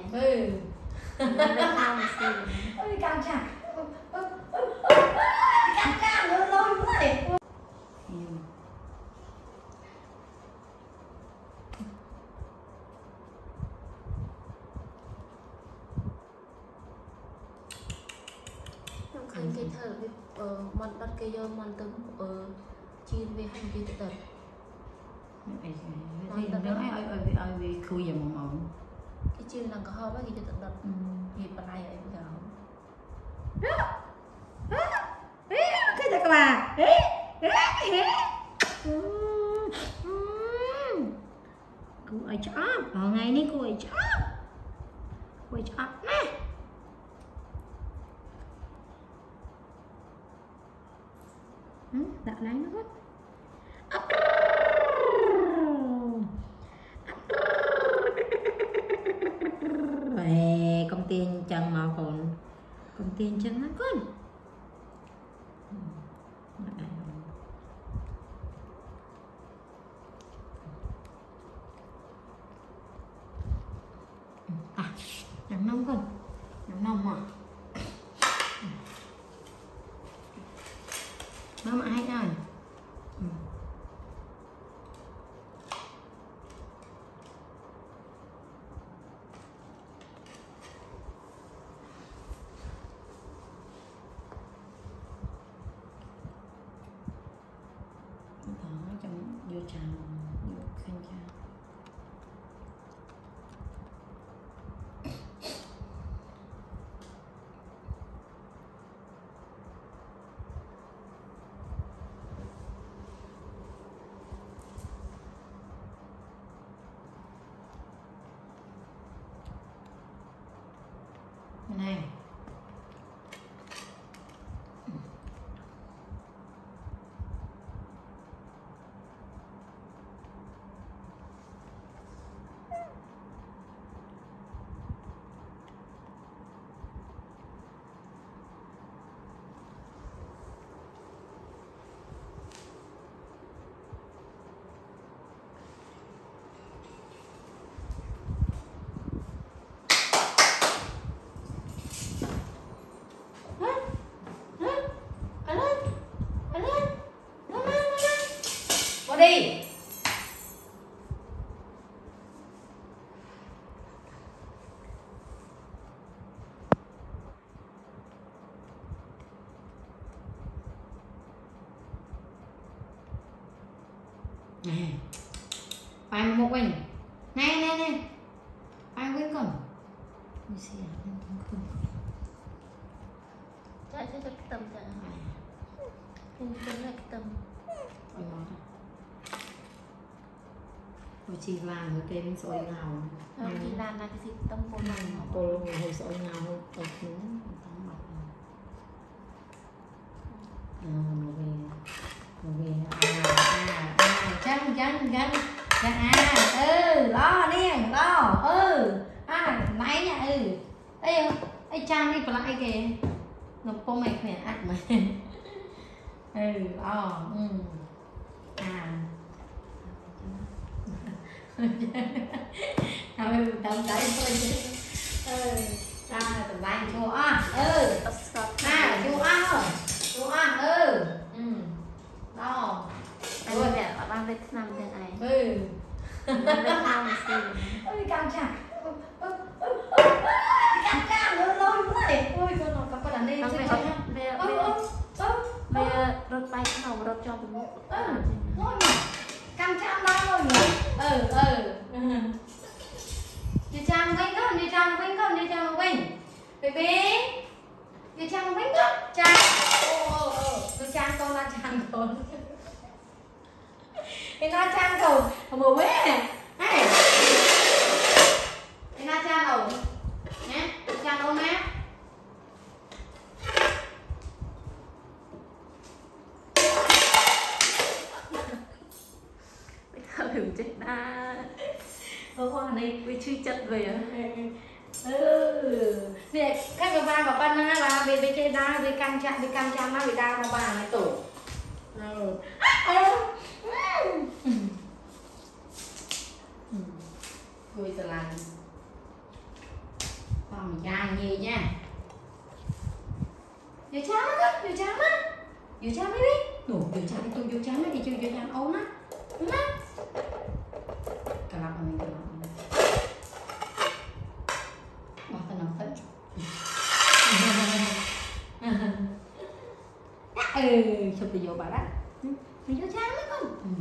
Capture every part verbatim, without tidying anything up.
ừ ôi căng chặt căng căng nữa lôi này khăn cái thở cái món đất cây dơ món tấm chiên về hành cái tật thì nó ai ai ai ai vì khui giờ mỏng mỏng cái chiên là có ho với cái tật tật thì bên này ấy bây giờ cái gì các bà cô ấy chó ở ngày nay cô ấy chó cô ấy chó nè đã lấy nó hết về công tiên chân mà còn công tiên chân nó con à nằm nông con nằm nông mà nó mà hay rồi trong vô tràn vô khăn tràn này đi nè phải một mình nè nè nè phải quên con mình sẽ làm không chạy sẽ cho cái tầm chạy nhưng vẫn là cái tầm chỉ làm rồi cây bên sôi ngào chỉ làm là cái gì tâm cô này cô hồi sôi ngào hơn ở phía tắm mặt rồi về rồi về à à à chăng chăng chăng chăng à ừ lo đi lo ừ à máy nha ừ đây ai trang đi lại kìa ngập cô mày khỏe ăn mày ừ lo ừ à thôi tầm đấy thôi chứ ừ ra là tầm bay chua à ừ à chua ăn rồi chua ăn ừ ừ đó rồi mẹ ở ban Việt Nam thế này ừ Việt Nam gì ôi căng chặt căng căng nữa lôi này ôi con nó có đàn đi bây bây giờ bây giờ rớt bay cái đầu rớt cho tụi nó căng chạm đó rồi ừ ừ đi trang quên con đi trang quên con đi trang quên baby đi trang quên con trang ô ô ô tôi trang con là trang con thì nó trang cầu một bé này thì nó trang đầu nhé trang ôm mát đừng chết na ô hoa này với truy chặt về á ừ nè các cái ba và ba na là về về trên đa về căng chạm về căng chạm nó bị đa mà bà này tổ ừ vui giờ làm mình dài gì nha. Vô chán á, vô chán á. Vô chán đi đi. Đủ, vô chán đi, tôi vô chán đi, tôi vô chán ốm á. Đúng á. Cả lọc mà mình, cả lọc mình. Bỏ ta nóng phận. Ừ, chụp thì vô bà đó. Mình vô chán đó con. Ừ.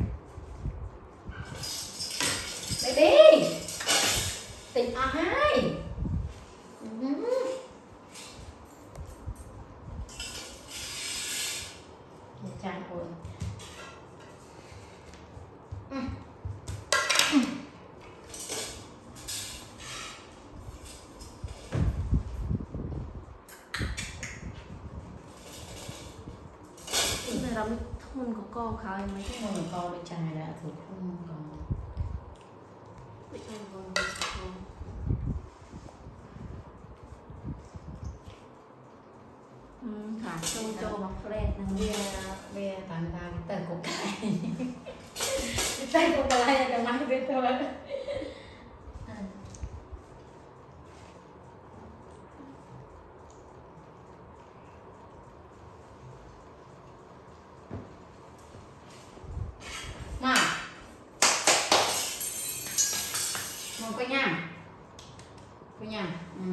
Baby. Tỉnh à hai. Ừ. Chán rồi. Ừ. Ừ. Này là thôn có co khơi mấy cái Thôn có co bên trái là thuộc thôn có. bị thôn có co. Ừ, thả châu châu bọc fred nè. Bia bia toàn vào cái tờ cục cái. Tay cục cái là mang bên thôi. Mà một cái nha, cái nha. Ừ.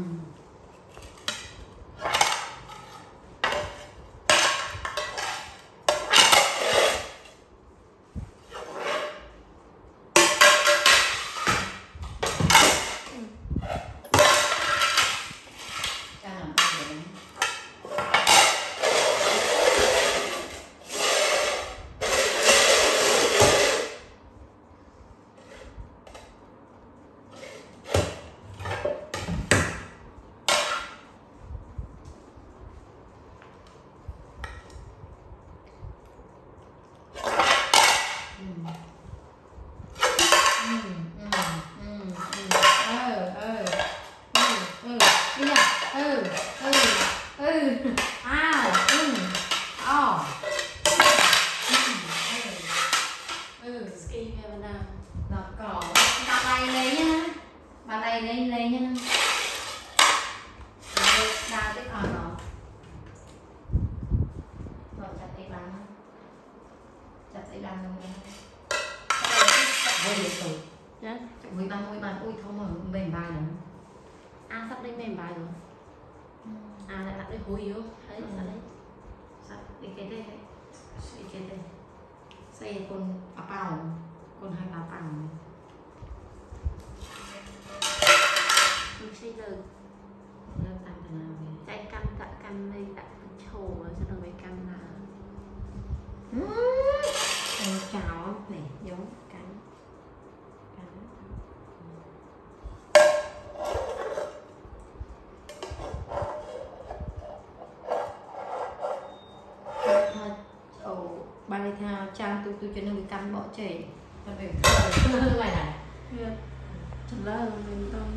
Lên lên nha. Đa cái còn nó. Rồi chặt tay bàn. Chặt tay bàn luôn. Vui được rồi. Dạ. Vui bàn vui bàn ui không mà mềm bài nữa. À sắp đây mềm bài rồi. À lại đặt đây hối yếu. Thấy sao đấy. Sao đi cái đây. Đi cái đây. Xây con áo bao. Con hai áo bao. Mình xây lợn. Lợn tăng thế nào vậy? Chạy căm tạ căm đây tạ trổ rồi cho nó về căm là. Em chào này giống cắn. Cắn. Ồ, ba này theo trang tôi tôi cho nó bị cắn bỏ chảy. Nó về hơn này này. Chẳng là mìnhต้อง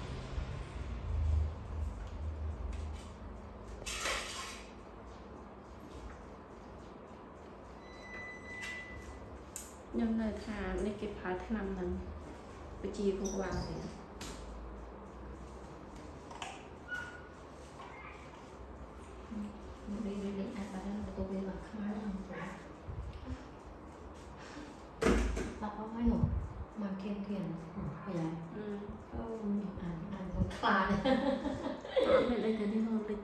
nhưng nơi thàในเก็บพาทนำนั้นไปจีพวกวางเลย đi đi đi ăn bà đó tôi biết là không ai làm rồi bà có mấy nụ mà kiên kiên phải là ừ ăn ăn cũng phá đấy mình đây thấy đi hơn lịch